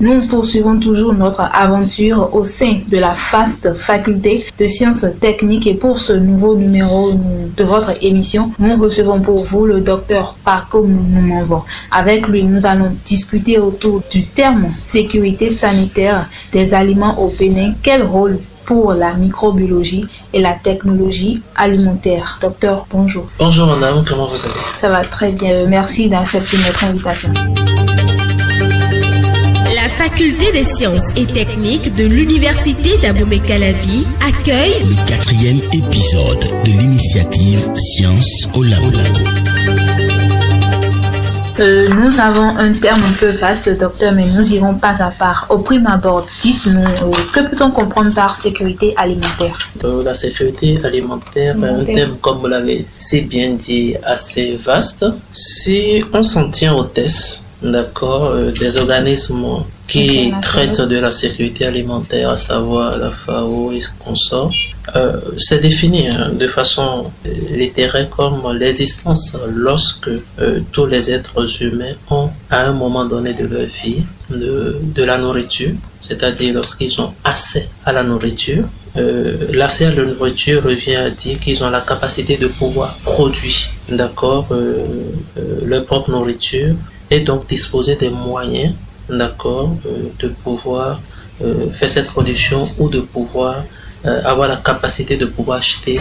Nous poursuivons toujours notre aventure au sein de la faste faculté de sciences techniques et pour ce nouveau numéro de votre émission, nous recevons pour vous le docteur Paco Moumanvo. Avec lui, nous allons discuter autour du terme sécurité sanitaire des aliments au Bénin. Quel rôle pour la microbiologie et la technologie alimentaire? Docteur, bonjour. Bonjour madame, comment vous allez? Ça va très bien, merci d'accepter notre invitation. La faculté des sciences et techniques de l'université d'Abomey-Calavi accueille le 4e épisode de l'initiative Sciences au Labo. Nous avons un terme un peu vaste, docteur, mais nous irons pas à part. Au prime abord, dites-nous, que peut-on comprendre par sécurité alimentaire? La sécurité alimentaire est un thème, comme vous l'avez si bien dit, assez vaste. Si on s'en tient aux tests, d'accord, des organismes qui traitent de la sécurité alimentaire, à savoir la FAO et ce consort, c'est défini de façon littéraire comme l'existence lorsque tous les êtres humains ont à un moment donné de leur vie de la nourriture, c'est-à-dire lorsqu'ils ont accès à la nourriture. L'accès à la nourriture revient à dire qu'ils ont la capacité de pouvoir produire, d'accord, leur propre nourriture et donc disposer des moyens, d'accord, de pouvoir faire cette production ou de pouvoir avoir la capacité de pouvoir acheter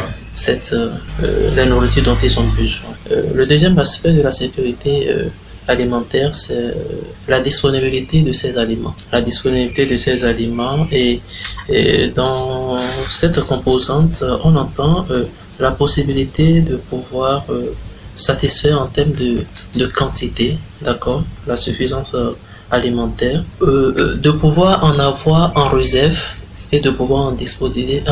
la nourriture dont ils ont besoin. Le deuxième aspect de la sécurité alimentaire, c'est la disponibilité de ces aliments. La disponibilité de ces aliments et dans cette composante, on entend la possibilité de pouvoir satisfaire en termes de quantité, d'accord, la suffisance alimentaire, de pouvoir en avoir en réserve et de pouvoir en disposer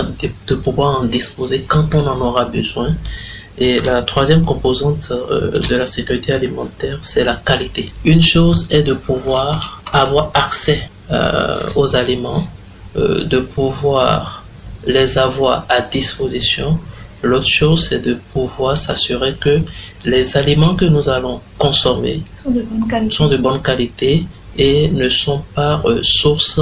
quand on en aura besoin. Et la troisième composante de la sécurité alimentaire, c'est la qualité. Une chose est de pouvoir avoir accès aux aliments, de pouvoir les avoir à disposition. L'autre chose, c'est de pouvoir s'assurer que les aliments que nous allons consommer sont de bonne qualité et ne sont pas source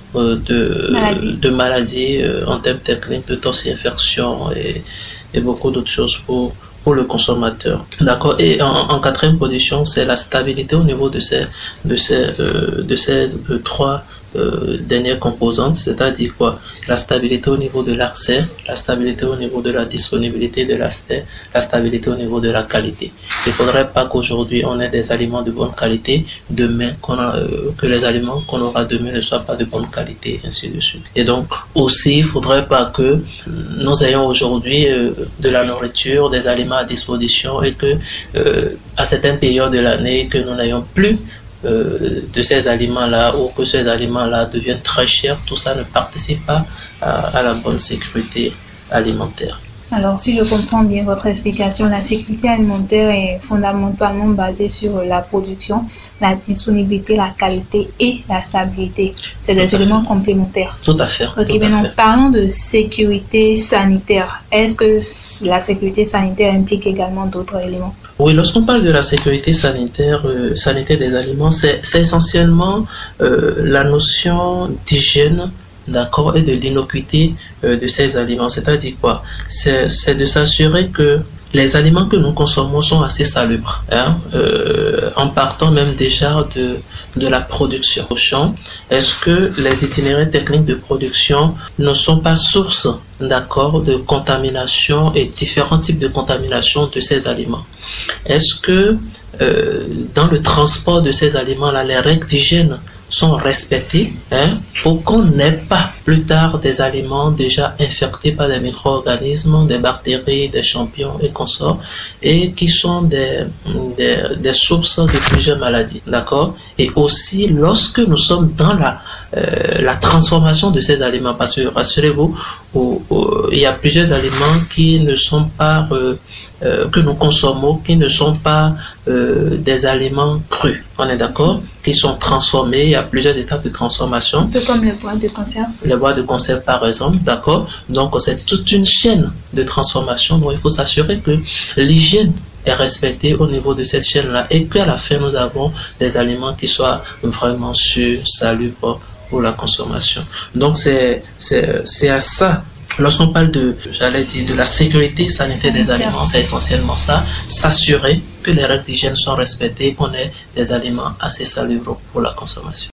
de maladies en termes techniques, de toxi-infection et beaucoup d'autres choses pour le consommateur. D'accord. Et en quatrième position, c'est la stabilité au niveau de ces trois dernières composantes, c'est-à-dire quoi? La stabilité au niveau de l'accès, la stabilité au niveau de la disponibilité de l'accès, la stabilité au niveau de la qualité. Il ne faudrait pas qu'aujourd'hui on ait des aliments de bonne qualité, demain que les aliments qu'on aura demain ne soient pas de bonne qualité, ainsi de suite. Et donc aussi, il ne faudrait pas que nous ayons aujourd'hui de la nourriture, des aliments à disposition et que à certaines périodes de l'année que nous n'ayons plus de ces aliments-là ou que ces aliments-là deviennent très chers, tout ça ne participe pas à la bonne sécurité alimentaire. Alors, si je comprends bien votre explication, la sécurité alimentaire est fondamentalement basée sur la production, la disponibilité, la qualité et la stabilité. C'est des éléments complémentaires. Tout à fait. Ok, maintenant parlons de sécurité sanitaire. Est-ce que la sécurité sanitaire implique également d'autres éléments? Oui, lorsqu'on parle de la sécurité sanitaire, sanitaire des aliments, c'est essentiellement la notion d'hygiène, d'accord, et de l'innocuité de ces aliments. C'est-à-dire quoi? C'est de s'assurer que les aliments que nous consommons sont assez salubres, hein, en partant même déjà de la production au champ. Est-ce que les itinéraires techniques de production ne sont pas source, d'accord, de contamination et différents types de contamination de ces aliments? Est-ce que dans le transport de ces aliments-là, les règles d'hygiène sont respectées, hein, pour qu'on n'ait pas plus tard des aliments déjà infectés par des micro-organismes, des bactéries, des champignons et consorts, et qui sont des sources de plusieurs maladies, d'accord? Et aussi lorsque nous sommes dans la transformation de ces aliments, parce que rassurez-vous, il y a plusieurs aliments qui ne sont pas que nous consommons, qui ne sont pas des aliments crus, on est d'accord, qui sont transformés. Il y a plusieurs étapes de transformation. Un peu comme les boîtes de conserve. Les boîtes de conserve par exemple, d'accord. Donc c'est toute une chaîne de transformation dont il faut s'assurer que l'hygiène est respectée au niveau de cette chaîne-là et qu'à la fin, nous avons des aliments qui soient vraiment sûrs, salubres pour la consommation. Donc, c'est à ça. Lorsqu'on parle de la sécurité sanitaire des aliments, c'est essentiellement ça, s'assurer que les règles d'hygiène sont respectées et qu'on ait des aliments assez salubres pour la consommation.